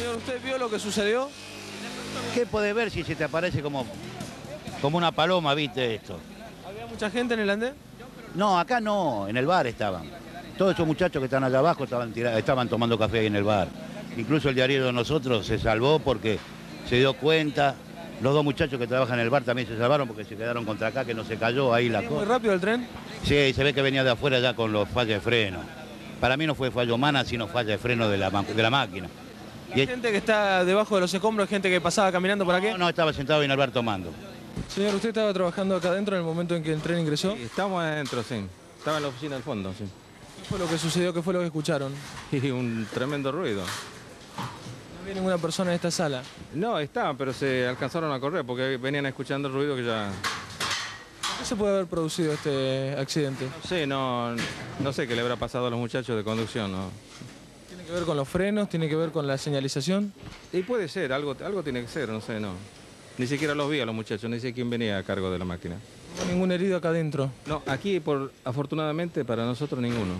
Señor, ¿usted vio lo que sucedió? ¿Qué puede ver si se te aparece como una paloma, viste esto? ¿Había mucha gente en el andén? No, acá no, en el bar estaban. Todos esos muchachos que están allá abajo estaban tomando café ahí en el bar. Incluso el diario de nosotros se salvó porque se dio cuenta. Los dos muchachos que trabajan en el bar también se salvaron porque se quedaron contra acá, que no se cayó ahí la ¿Venía muy cosa. rápido el tren? Sí, se ve que venía de afuera ya con los fallos de freno. Para mí no fue fallo humana, sino falla de freno de la máquina. ¿Hay gente que está debajo de los escombros, gente que pasaba caminando por aquí? No, estaba sentado en el bar tomando. Señor, ¿usted estaba trabajando acá adentro en el momento en que el tren ingresó? Sí, estamos adentro, sí. Estaba en la oficina del fondo, sí. ¿Qué fue lo que sucedió? ¿Qué fue lo que escucharon? Y un tremendo ruido. No había ninguna persona en esta sala. No, estaban, pero se alcanzaron a correr porque venían escuchando el ruido que ya... ¿Qué se puede haber producido este accidente? No sé qué le habrá pasado a los muchachos de conducción, ¿no? ¿Tiene que ver con los frenos? ¿Tiene que ver con la señalización? Y puede ser, algo tiene que ser, no sé, no. Ni siquiera los vi a los muchachos, ni sé quién venía a cargo de la máquina. No hubo ningún herido acá adentro. No, aquí, afortunadamente, para nosotros ninguno.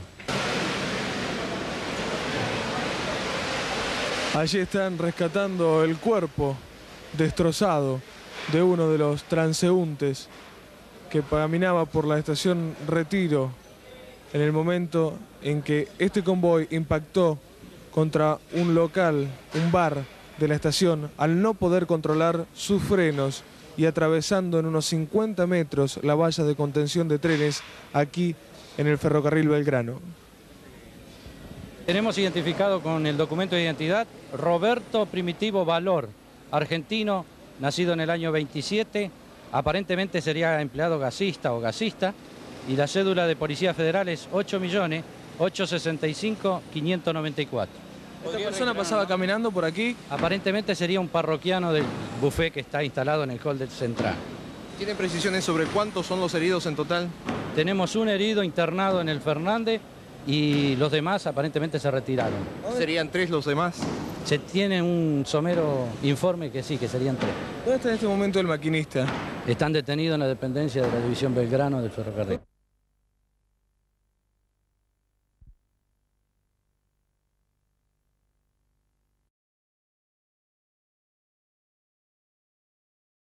Allí están rescatando el cuerpo destrozado de uno de los transeúntes que caminaba por la estación Retiro en el momento en que este convoy impactó contra un local, un bar de la estación, al no poder controlar sus frenos y atravesando en unos 50 metros la valla de contención de trenes aquí en el ferrocarril Belgrano. Tenemos identificado con el documento de identidad Roberto Primitivo Valor, argentino, nacido en el año 27, aparentemente sería empleado gasista o gasista, y la cédula de Policía Federal es 8.865.594. ¿Esta persona pasaba caminando por aquí? Aparentemente sería un parroquiano del buffet que está instalado en el hall del Central. ¿Tiene precisiones sobre cuántos son los heridos en total? Tenemos un herido internado en el Fernández y los demás aparentemente se retiraron. ¿Serían 3 los demás? Se tiene un somero informe que sí, que serían 3. ¿Dónde está en este momento el maquinista? Están detenidos en la dependencia de la División Belgrano del ferrocarril.